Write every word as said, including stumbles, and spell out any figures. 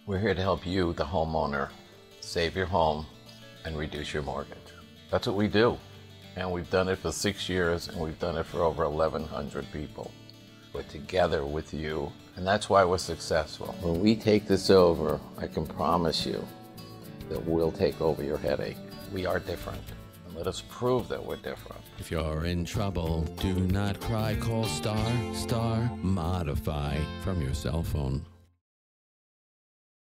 We're here to help you, the homeowner, save your home and reduce your mortgage. That's what we do. And we've done it for six years and we've done it for over eleven hundred people. We're together with you, and that's why we're successful. When we take this over, I can promise you that we'll take over your headache. We are different, and let us prove that we're different. If you're in trouble, do not cry. Call star, star, modify from your cell phone.